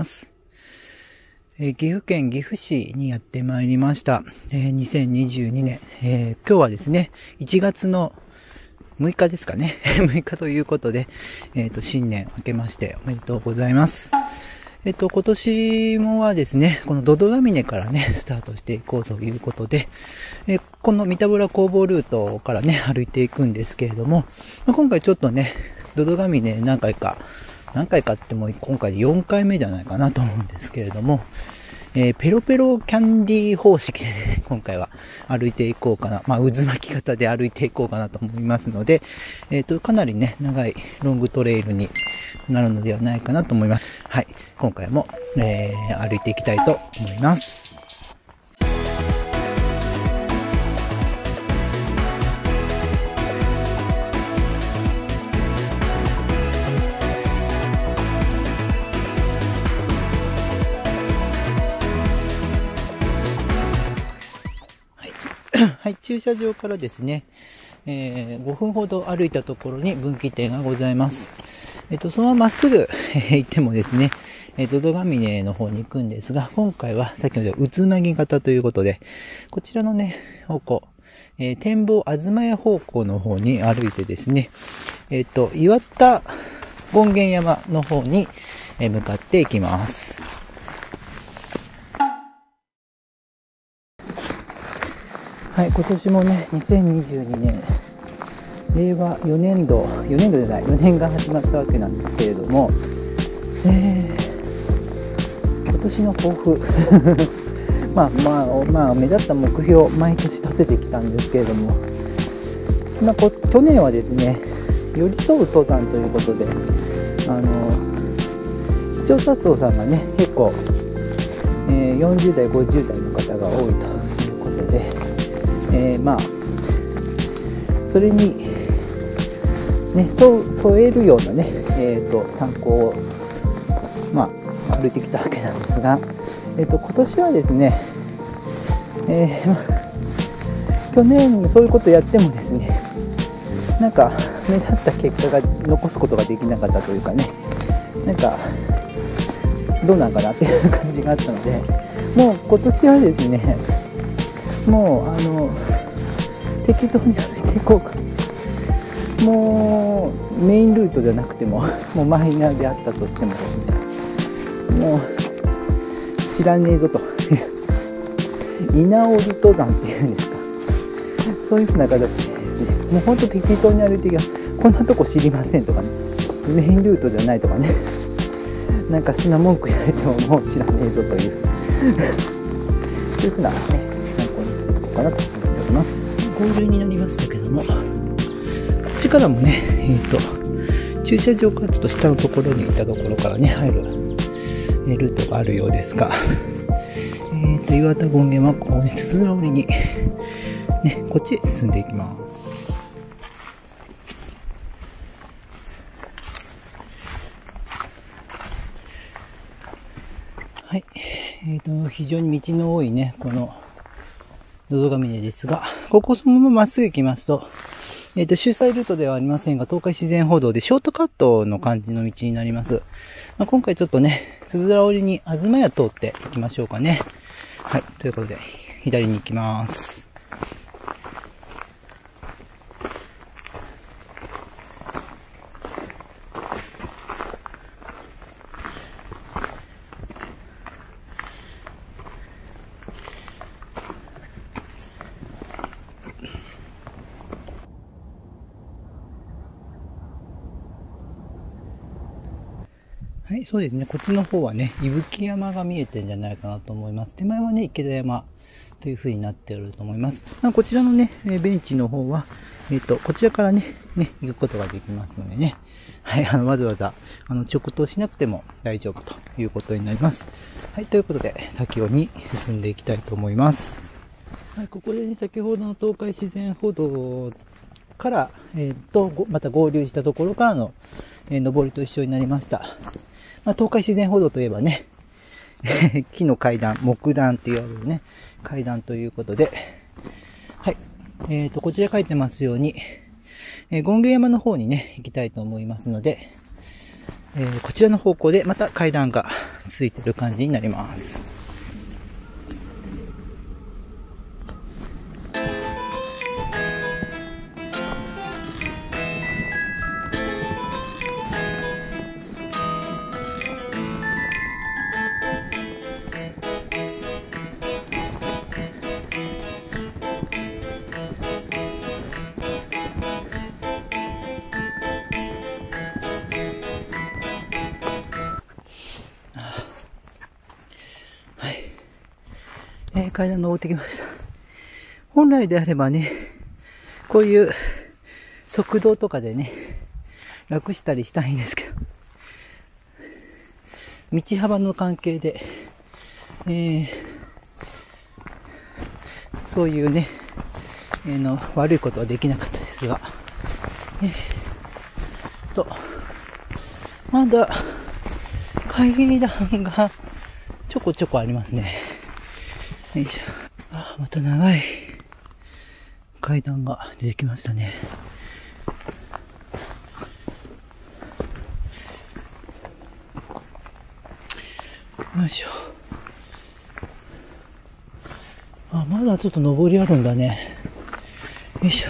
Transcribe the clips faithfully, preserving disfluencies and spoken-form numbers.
ます。えー、岐阜県岐阜市にやってまいりました。えー、にせんにじゅうにねん、えー、今日はですね、いちがつのむいかですかね。むいかということで、えっと、新年明けましておめでとうございます。えっと、今年もはですね、このドドガミネからね、スタートしていこうということで、えこの三田村工房ルートからね、歩いていくんですけれども、今回ちょっとね、ドドガミネ何回か、何回かってもう今回でよんかいめじゃないかなと思うんですけれども、えー、ペロペロキャンディー方式でね、今回は歩いていこうかな。まあ、渦巻き型で歩いていこうかなと思いますので、えっと、かなりね、長いロングトレイルになるのではないかなと思います。はい。今回も、えー、歩いていきたいと思います。はい、駐車場からですね、えー、ごふんほど歩いたところに分岐点がございます。えっと、そのまままっすぐ、えー、行ってもですね、えー、ドドガミネの方に行くんですが、今回は先ほど渦巻き型ということで、こちらのね、方向、えー、展望東屋方向の方に歩いてですね、えっと、岩田権現山の方に向かっていきます。はい、今年もね、にせんにじゅうにねん、れいわよねんど、よねんどじゃない、よねんが始まったわけなんですけれども、えー、今年の抱負、まあまあ、まあ、目立った目標、毎年立ててきたんですけれども、まあ、こ去年はですね、寄り添う登山ということで、あの、視聴者層さんがね、結構、えー、よんじゅうだい、ごじゅうだいの方が多いということで、えー、まあそれにねそう添えるようなね、えー、と参考をまあ歩いてきたわけなんですが、えー、と今年はですね、えー、去年そういうことやってもですね、なんか目立った結果が残すことができなかったというかね、なんかどうなんかなっていう感じがあったので、もう今年はですね、もうあの適当に歩いていこうか。もうメインルートじゃなくても、もうマイナーであったとしてもですね、もう知らねえぞという稲織登山っていうんですか、そういうふうな形でですね、もうほんと適当に歩いていけば、こんなとこ知りませんとかね、メインルートじゃないとかね、なんかそんな文句言われてももう知らねえぞというそういうふうなね、参考にしていこうかなと思っております。合流になりましたけども、こっちからもね、えっと、駐車場からちょっと下のところにいたところからね、入る、えルートがあるようですが、えっと、岩田権現はこうね、つづら折りに、ね、こっちへ進んでいきます。はい。えっと、非常に道の多いね、この、ドドガミネですが、ここそのまままっすぐ行きますと、えっと、主催ルートではありませんが、東海自然歩道でショートカットの感じの道になります。まあ、今回ちょっとね、つづら折りに東屋通って行きましょうかね。はい。ということで、左に行きます。はい、そうですね。こっちの方はね、伊吹山が見えてるんじゃないかなと思います。手前はね、池田山という風になっていると思います。まあ、こちらのね、ベンチの方は、えっと、こちらからね、ね、行くことができますのでね。はい、あの、わざわざ、あの、直投しなくても大丈夫ということになります。はい、ということで、先ほどに進んでいきたいと思います。はい、ここでね、先ほどの東海自然歩道から、えっと、また合流したところからの、えー、上りと一緒になりました。まあ、東海自然歩道といえばね、木の階段、木段って言われるね、階段ということで、はい。えっと、こちら書いてますように、えー、権現山の方にね、行きたいと思いますので、 えー、こちらの方向でまた階段がついてる感じになります。えー、階段登ってきました。本来であればね、こういう側道とかでね、楽したりしたいんですけど、道幅の関係で、えー、そういうね、えー、の悪いことはできなかったですが、えー、と、まだ階段がちょこちょこありますね。よいしょ。あ、また長い階段が出てきましたね。よいしょ。あ、まだちょっと上りあるんだね。よいしょ。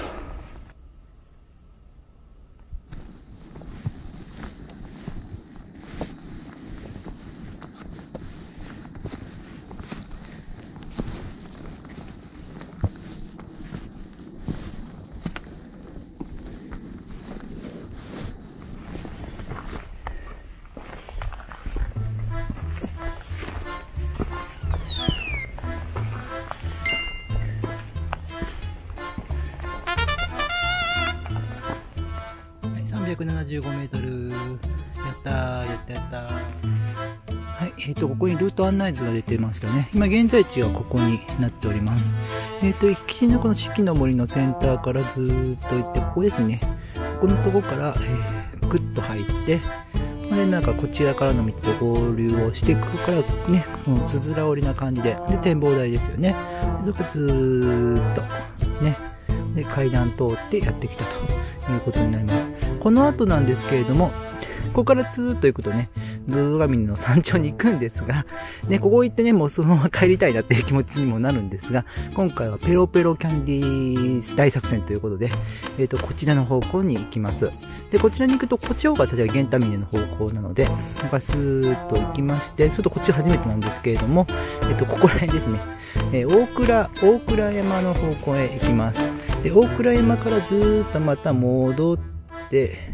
さんびゃくななじゅうごメートル。やったー、やったやったー。はい、えっと、ここにルート案内図が出てましたね。今現在地はここになっております。えっと、岸のこの四季の森のセンターからずーっと行って、ここですね。ここのとこから、えー、ぐっと入って、で、なんかこちらからの道と合流をして、ここからね、もうつづら折りな感じで、で、展望台ですよね。で、そこずーっと、ね、で、階段通ってやってきたということになります。この後なんですけれども、ここからずーっと行くとね、ドドガミの山頂に行くんですが、ね、ここ行ってね、もうそのまま帰りたいなっていう気持ちにもなるんですが、今回はペロペロキャンディー大作戦ということで、えっと、こちらの方向に行きます。で、こちらに行くと、こっちの方が例えばゲンタミネの方向なので、ここからスーッと行きまして、ちょっとこっち初めてなんですけれども、えっと、ここら辺ですね、えー、大倉、大倉山の方向へ行きます。で、大倉山からずーっとまた戻って、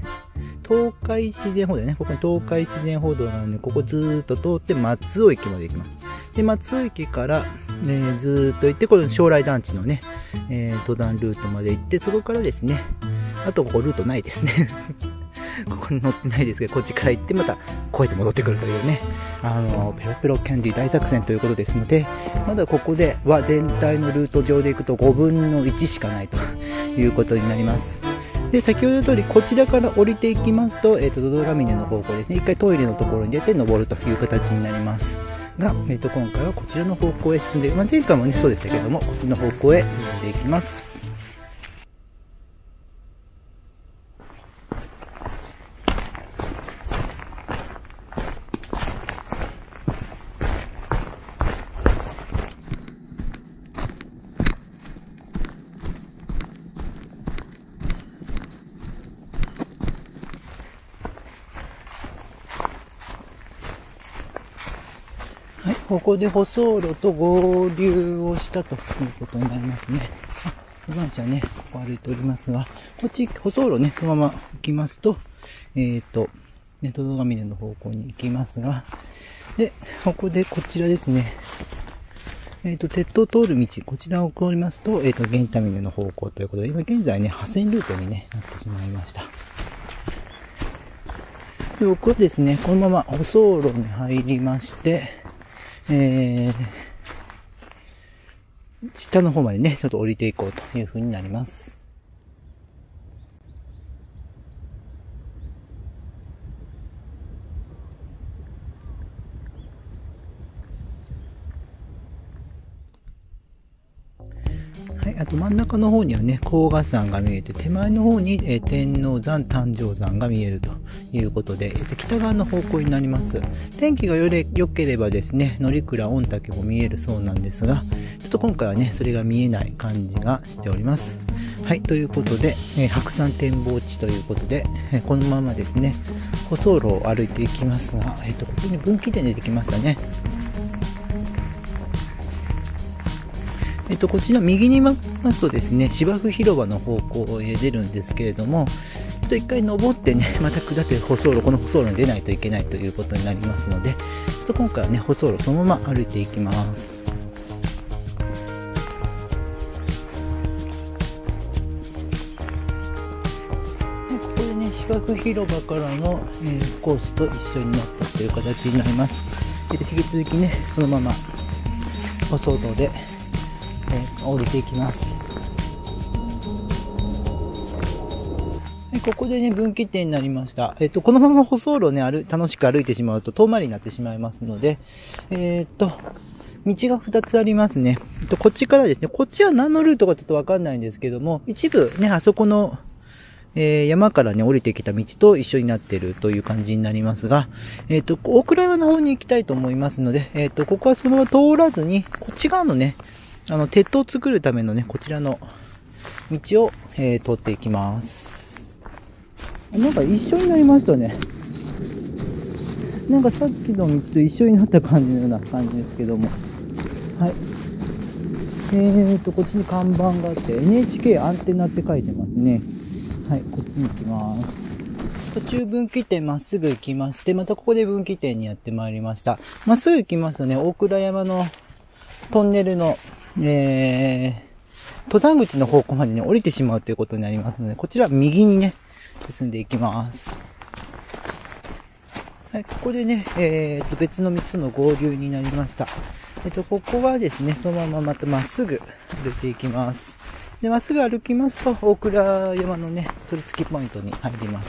東海自然歩道ね。ここに東海自然歩道なので、ここずーっと通って松尾駅まで行きます。で、松尾駅から、えー、ずーっと行って、この将来団地のね、えー、登山ルートまで行って、そこからですね、あとここルートないですね。ここに乗ってないですけど、こっちから行ってまた越えて戻ってくるというね、あの、ペロペロキャンディー大作戦ということですので、まだここでは全体のルート上で行くとごぶんのいちしかないということになります。で、先ほどの通り、こちらから降りていきますと、えっと、ドドガミネの方向ですね。一回トイレのところに出て登るという形になります。が、えっと、今回はこちらの方向へ進んで、まあ、前回もね、そうでしたけども、こっちの方向へ進んでいきます。はい、ここで舗装路と合流をしたということになりますね。登山者ね、ここ歩いておりますが、こっち、舗装路ね、このまま行きますと、えっ、ー、と、ね、ドドガミネの方向に行きますが、で、ここでこちらですね、えっ、ー、と、鉄道通る道、こちらを通りますと、えっ、ー、と、ゲンタミネの方向ということで、今現在ね、破線ルートに、ね、なってしまいました。で、僕はですね、このまま舗装路に入りまして、えー、下の方までね、ちょっと降りていこうという風になります。ははい、あと真ん中の方にはね、甲賀山が見えて、手前の方に、えー、天王山、誕生山が見えるということで、えー、北側の方向になります。天気がよれ良ければですね、乗鞍、御嶽も見えるそうなんですが、ちょっと今回はね、それが見えない感じがしております。はい、ということで、えー、白山展望地ということで、えー、このままですね、舗装路を歩いていきますが、えっと、ここに分岐点出てきましたね。えっと、こちら右に曲ますとですね、芝生広場の方向へ出るんですけれども、ちょっと一回登ってね、また下って舗装路、この舗装路に出ないといけないということになりますので、ちょっと今回はね、舗装路そのまま歩いていきます。でここでね、芝生広場からの、えー、コースと一緒になったという形になります。えっと、引き続きね、そのまま舗装路で、えー、降りていきます。ここでね、分岐点になりました。えっと、このまま舗装路をね、歩、楽しく歩いてしまうと遠回りになってしまいますので、えー、っと、道がふたつありますね。えっと、こっちからですね、こっちは何のルートかちょっとわかんないんですけども、一部ね、あそこの、えー、山からね、降りてきた道と一緒になっているという感じになりますが、えっと、大倉山の方に行きたいと思いますので、えっと、ここはそのまま通らずに、こっち側のね、あの、鉄塔を作るためのね、こちらの道を、えー、通っていきます。なんか一緒になりましたね。なんかさっきの道と一緒になった感じのような感じですけども。はい。えーと、こっちに看板があって、エヌエイチケー アンテナって書いてますね。はい、こっちに行きます。途中分岐点まっすぐ行きまして、またここで分岐点にやってまいりました。まっすぐ行きますとね、大倉山のトンネルの、えー、登山口の方向までね、降りてしまうということになりますので、こちら右にね、進んでいきます。はい、ここでね、えーと、別の道との合流になりました。えっと、ここはですね、そのまままたまっすぐ歩いていきます。で、まっすぐ歩きますと、大倉山のね、取り付きポイントに入ります。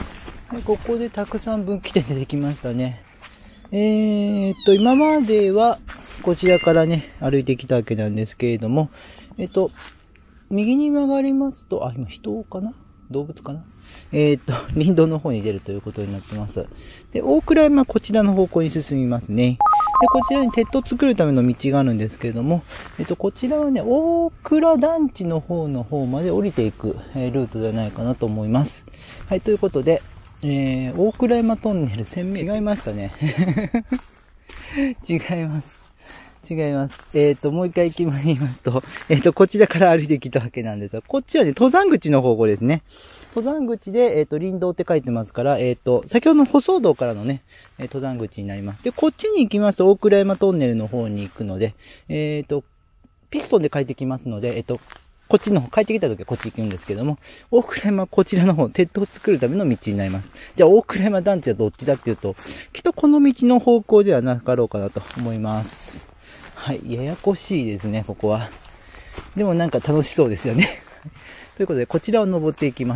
はい、ここでたくさん分岐点出てきましたね。えーと、今までは、こちらからね、歩いてきたわけなんですけれども、えっと、右に曲がりますと、あ、今人かな？動物かな？えっと、林道の方に出るということになってます。で、大倉山はこちらの方向に進みますね。で、こちらに鉄塔を作るための道があるんですけれども、えっと、こちらはね、大倉団地の方の方まで降りていく、えー、ルートではないかなと思います。はい、ということで、えー、大倉山トンネルせんメートル。違いましたね。違います。違います。えっと、もう一回言いますと、えっと、こちらから歩いてきたわけなんですが、こっちはね、登山口の方向ですね。登山口で、えっと、林道って書いてますから、えっと、先ほどの舗装道からのね、登山口になります。で、こっちに行きますと、大倉山トンネルの方に行くので、えっと、ピストンで帰ってきますので、えっと、こっちの方、帰ってきた時はこっち行くんですけども、大倉山はこちらの方、鉄塔を作るための道になります。じゃあ、大倉山団地はどっちだっていうと、きっとこの道の方向ではなかろうかなと思います。はい、ややこしいですね、ここは。でもなんか楽しそうですよね。ということで、こちらを登っていきます。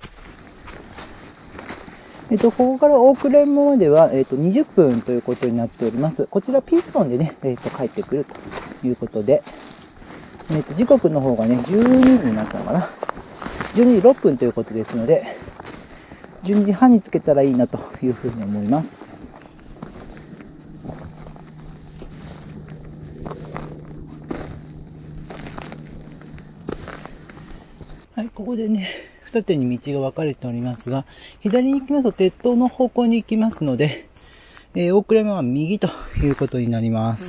えっと、ここから大倉山までは、えっと、にじゅっぷんということになっております。こちらピストンでね、えっと、帰ってくるということで、えっと、時刻の方がね、じゅうにじになったのかな。じゅうにじろっぷんということですので、じゅうにじはんにつけたらいいなというふうに思います。はい、ここでね、二手に道が分かれておりますが、左に行きますと鉄塔の方向に行きますので、えー、大倉山は右ということになります。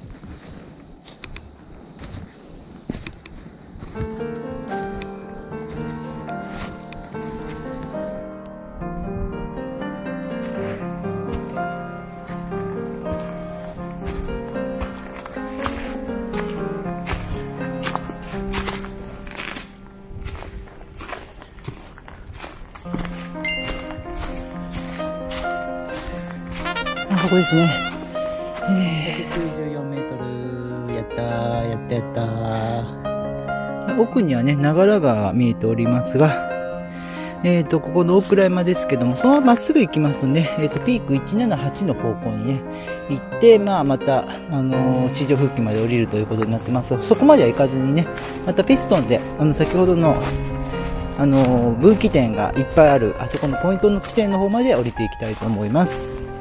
ここですね。ひゃくきゅうじゅうよんメートル。やったー、やったやったー。奥にはね、長良川が見えておりますが、 えっと、ここの大倉山ですけども、そのまままっすぐ行きますとね、えっと、ピークいちななはちの方向にね、行って、まあ、また、あのー、地上付近まで降りるということになってます。そこまでは行かずにね、またピストンで、あの、先ほどの、あのー、分岐点がいっぱいある、あそこのポイントの地点の方まで降りていきたいと思います。